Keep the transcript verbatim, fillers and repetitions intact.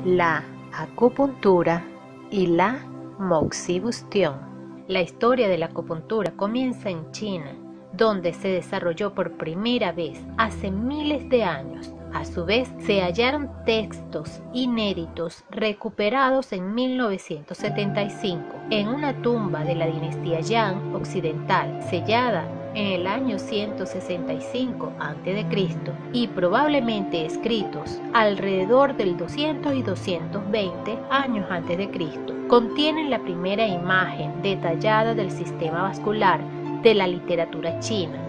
la acupuntura y la moxibustión. La historia de la acupuntura comienza en China, donde se desarrolló por primera vez hace miles de años. A su vez, se hallaron textos inéditos recuperados en mil novecientos setenta y cinco en una tumba de la dinastía Yang occidental, sellada en el año ciento sesenta y cinco antes de Cristo y probablemente escritos alrededor del doscientos y doscientos veinte años antes de Cristo. Contienen la primera imagen detallada del sistema vascular de la literatura china.